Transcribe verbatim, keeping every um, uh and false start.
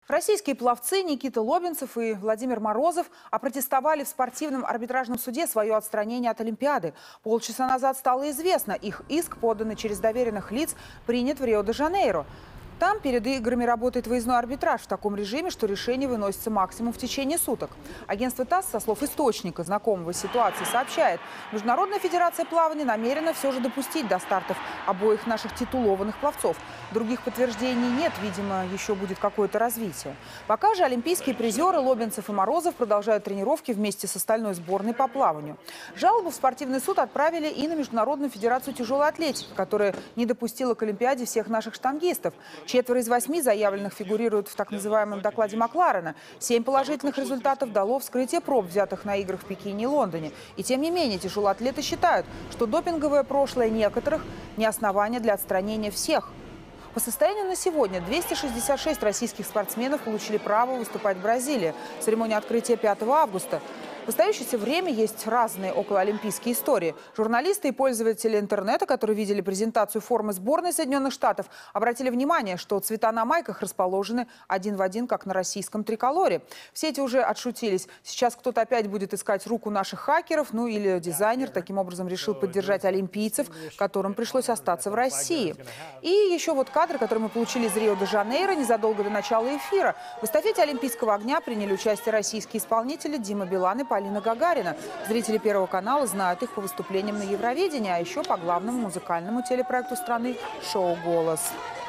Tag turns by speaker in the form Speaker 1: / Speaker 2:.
Speaker 1: Российские пловцы Никита Лобинцев и Владимир Морозов опротестовали в спортивном арбитражном суде свое отстранение от Олимпиады. Полчаса назад стало известно, их иск, поданный через доверенных лиц, принят в Рио-де-Жанейро. Там перед играми работает выездной арбитраж в таком режиме, что решение выносится максимум в течение суток. Агентство ТАСС со слов источника, знакомого с ситуацией, сообщает, Международная федерация плавания намерена все же допустить до стартов обоих наших титулованных пловцов. Других подтверждений нет, видимо, еще будет какое-то развитие. Пока же олимпийские призеры Лобинцев и Морозов продолжают тренировки вместе с остальной сборной по плаванию. Жалобу в спортивный суд отправили и на Международную федерацию тяжелой атлетики, которая не допустила к Олимпиаде всех наших штангистов. Четверо из восьми заявленных фигурируют в так называемом докладе Макларена. Семь положительных результатов дало вскрытие проб, взятых на играх в Пекине и Лондоне. И тем не менее тяжелоатлеты считают, что допинговое прошлое некоторых не основание для отстранения всех. По состоянию на сегодня двести шестьдесят шесть российских спортсменов получили право выступать в Бразилии. Церемония открытия пятого августа. В остающееся время есть разные околоолимпийские истории. Журналисты и пользователи интернета, которые видели презентацию формы сборной Соединенных Штатов, обратили внимание, что цвета на майках расположены один в один, как на российском триколоре. Все эти уже отшутились. Сейчас кто-то опять будет искать руку наших хакеров, ну или дизайнер таким образом решил поддержать олимпийцев, которым пришлось остаться в России. И еще вот кадры, которые мы получили из Рио-де-Жанейро незадолго до начала эфира. В эстафете олимпийского огня приняли участие российские исполнители Дима Билан и Полина Гагарина. Зрители Первого канала знают их по выступлениям на Евровидении, а еще по главному музыкальному телепроекту страны «Шоу «Голос».